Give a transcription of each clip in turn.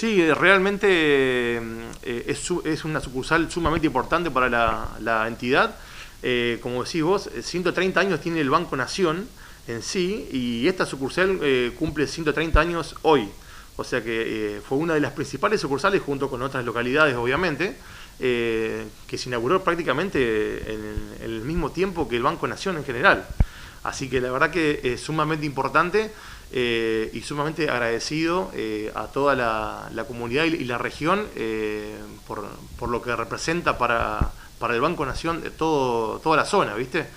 Sí, realmente es una sucursal sumamente importante para la entidad. Como decís vos, 130 años tiene el Banco Nación en sí, y esta sucursal cumple 130 años hoy. O sea que fue una de las principales sucursales, junto con otras localidades, obviamente, que se inauguró prácticamente en el mismo tiempo que el Banco Nación en general. Así que la verdad que es sumamente importante y sumamente agradecido a toda la comunidad y la región por lo que representa para el Banco Nación toda la zona, ¿viste?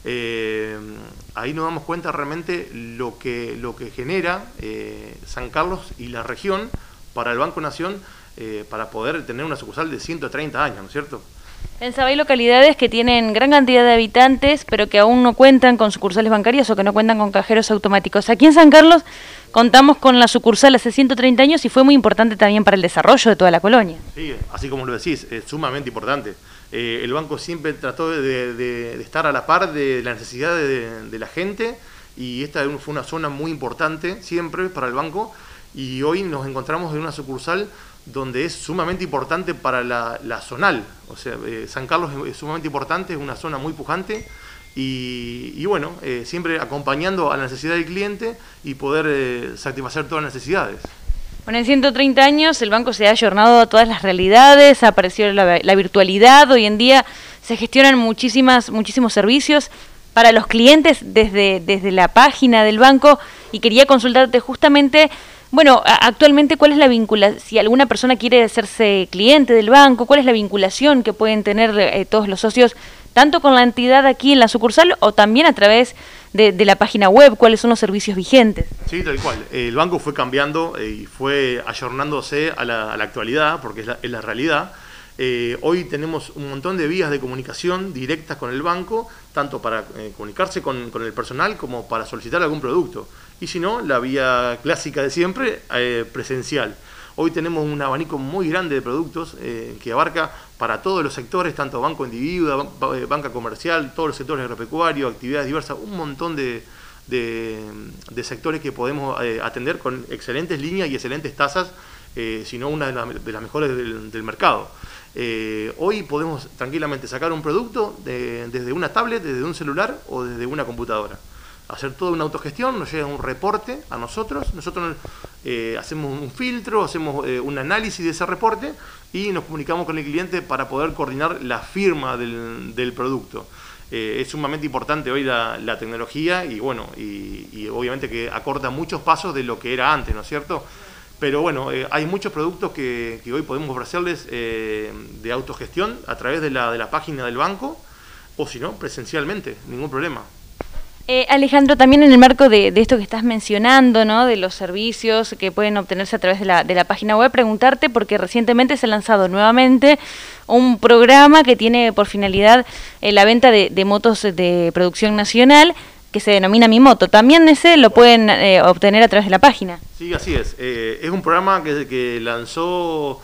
Ahí nos damos cuenta realmente lo que genera San Carlos y la región para el Banco Nación, para poder tener una sucursal de 130 años, ¿no es cierto? En Sabay hay localidades que tienen gran cantidad de habitantes, pero que aún no cuentan con sucursales bancarias o que no cuentan con cajeros automáticos. Aquí en San Carlos contamos con la sucursal hace 130 años y fue muy importante también para el desarrollo de toda la colonia. Sí, así como lo decís, es sumamente importante. El banco siempre trató de estar a la par de la necesidad de la gente, y esta fue una zona muy importante siempre para el banco, y hoy nos encontramos en una sucursal donde es sumamente importante para la zonal. O sea, San Carlos es sumamente importante, es una zona muy pujante, y bueno, siempre acompañando a la necesidad del cliente y poder satisfacer todas las necesidades. Bueno, en 130 años el banco se ha ayornado a todas las realidades, ha aparecido la virtualidad, hoy en día se gestionan muchísimos servicios para los clientes desde la página del banco, y quería consultarte justamente, bueno, actualmente cuál es la vinculación, si alguna persona quiere hacerse cliente del banco, cuál es la vinculación que pueden tener todos los socios, tanto con la entidad aquí en la sucursal o también a través de la página web, cuáles son los servicios vigentes. Sí, tal cual. El banco fue cambiando y fue ayornándose a la actualidad, porque es la realidad. Hoy tenemos un montón de vías de comunicación directas con el banco, tanto para comunicarse con el personal como para solicitar algún producto. Y si no, la vía clásica de siempre, presencial. Hoy tenemos un abanico muy grande de productos que abarca para todos los sectores, tanto banco individuo, banca comercial, todos los sectores agropecuarios, actividades diversas, un montón de sectores que podemos atender con excelentes líneas y excelentes tasas, si no una de las mejores del mercado. Hoy podemos tranquilamente sacar un producto desde una tablet, desde un celular o desde una computadora. Hacer toda una autogestión, nos llega un reporte a nosotros hacemos un filtro, hacemos un análisis de ese reporte y nos comunicamos con el cliente para poder coordinar la firma del producto. Es sumamente importante hoy la tecnología, y bueno, y obviamente que acorta muchos pasos de lo que era antes, ¿no es cierto? Pero bueno, hay muchos productos que hoy podemos ofrecerles de autogestión a través de la página del banco, o si no, presencialmente, ningún problema. Alejandro, también en el marco de esto que estás mencionando, ¿no?, de los servicios que pueden obtenerse a través de la página web, preguntarte, porque recientemente se ha lanzado nuevamente un programa que tiene por finalidad la venta de motos de producción nacional, que se denomina Mi Moto. También ese lo pueden obtener a través de la página. Sí, así es. Es un programa que lanzó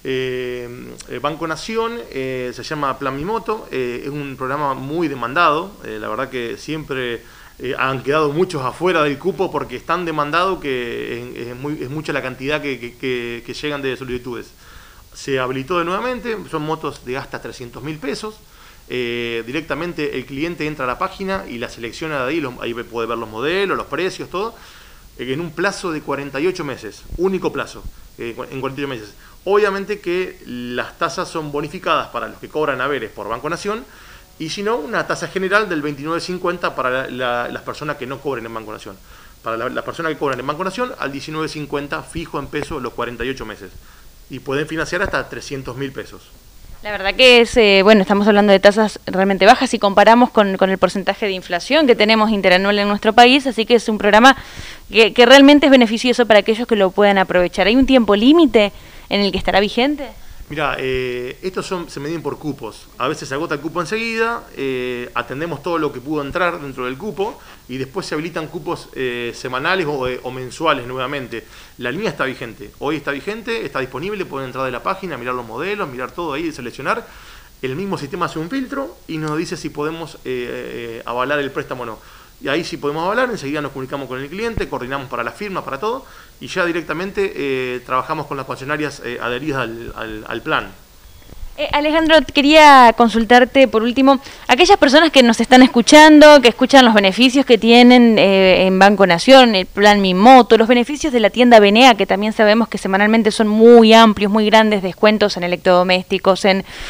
Banco Nación, se llama Plan Mi Moto. Es un programa muy demandado. La verdad que siempre han quedado muchos afuera del cupo porque es tan demandado que es mucha la cantidad que llegan de solicitudes. Se habilitó de nuevamente, son motos de hasta 300.000 pesos. Directamente el cliente entra a la página y la selecciona de ahí, ahí puede ver los modelos, los precios, todo, en un plazo de 48 meses, único plazo, en 48 meses. Obviamente que las tasas son bonificadas para los que cobran haberes por Banco Nación, y si no, una tasa general del 29.50 para las personas que no cobren en Banco Nación. Para las personas que cobran en Banco Nación, al 19.50 fijo en pesos los 48 meses. Y pueden financiar hasta 300.000 pesos. La verdad que es, bueno, estamos hablando de tasas realmente bajas si comparamos con el porcentaje de inflación que tenemos interanual en nuestro país, así que es un programa que realmente es beneficioso para aquellos que lo puedan aprovechar. ¿Hay un tiempo límite en el que estará vigente? Mira, estos se miden por cupos. A veces se agota el cupo enseguida, atendemos todo lo que pudo entrar dentro del cupo y después se habilitan cupos semanales o mensuales nuevamente. La línea está vigente, hoy está vigente, está disponible, pueden entrar de la página, mirar los modelos, mirar todo ahí, seleccionar. El mismo sistema hace un filtro y nos dice si podemos avalar el préstamo o no. y ahí sí podemos hablar, enseguida nos comunicamos con el cliente, coordinamos para la firma, para todo, y ya directamente trabajamos con las concesionarias adheridas al plan. Alejandro, quería consultarte por último, aquellas personas que nos están escuchando, que escuchan los beneficios que tienen en Banco Nación, el plan Mi Moto, los beneficios de la tienda BNA, que también sabemos que semanalmente son muy amplios, muy grandes, descuentos en electrodomésticos,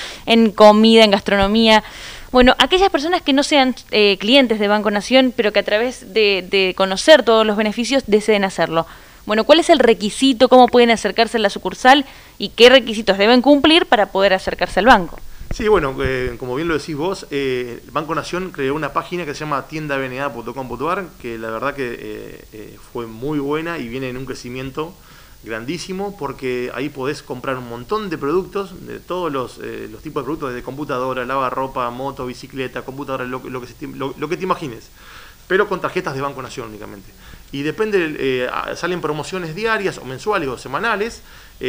en comida, en gastronomía. Bueno, aquellas personas que no sean clientes de Banco Nación, pero que a través de conocer todos los beneficios deseen hacerlo. Bueno, ¿cuál es el requisito? ¿Cómo pueden acercarse a la sucursal? ¿Y qué requisitos deben cumplir para poder acercarse al banco? Sí, bueno, como bien lo decís vos, el Banco Nación creó una página que se llama tiendabna.com.ar, que la verdad que fue muy buena y viene en un crecimiento grandísimo, porque ahí podés comprar un montón de productos, de todos los tipos de productos, desde computadora, lavarropa, moto, bicicleta, computadora, lo que te imagines, pero con tarjetas de Banco Nación únicamente. Y depende, salen promociones diarias o mensuales o semanales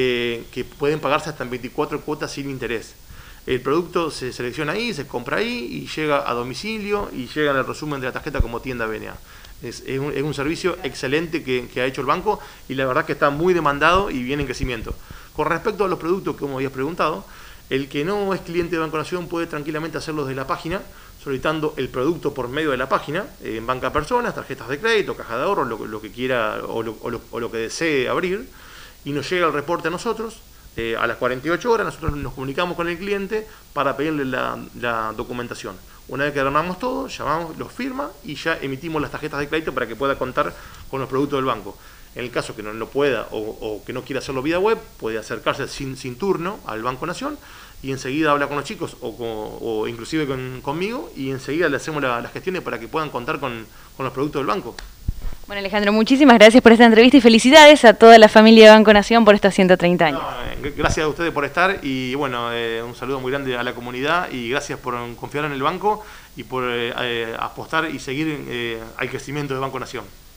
que pueden pagarse hasta en 24 cuotas sin interés. El producto se selecciona ahí, se compra ahí y llega a domicilio y llega en el resumen de la tarjeta como tienda BNA. Es un servicio excelente que ha hecho el banco y la verdad que está muy demandado y viene en crecimiento. Con respecto a los productos que me habías preguntado, el que no es cliente de Banco Nación puede tranquilamente hacerlo desde la página, solicitando el producto por medio de la página, en banca personas, tarjetas de crédito, caja de ahorro, lo que quiera o lo que desee abrir, y nos llega el reporte a nosotros. A las 48 horas nosotros nos comunicamos con el cliente para pedirle la documentación. Una vez que armamos todo, llamamos, los firma y ya emitimos las tarjetas de crédito para que pueda contar con los productos del banco. En el caso que no lo pueda o que no quiera hacerlo vía web, puede acercarse sin turno al Banco Nación y enseguida habla con los chicos o inclusive conmigo y enseguida le hacemos las gestiones para que puedan contar con los productos del banco. Bueno, Alejandro, muchísimas gracias por esta entrevista y felicidades a toda la familia de Banco Nación por estos 130 años. Gracias a ustedes por estar y bueno, un saludo muy grande a la comunidad y gracias por confiar en el banco y por apostar y seguir al crecimiento de Banco Nación.